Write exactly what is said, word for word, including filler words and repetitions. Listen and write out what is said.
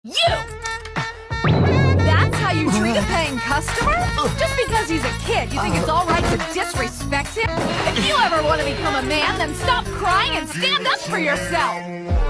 You! That's how you treat a paying customer? Just because he's a kid, you think it's alright to disrespect him? If you ever want to become a man, then stop crying and stand up for yourself!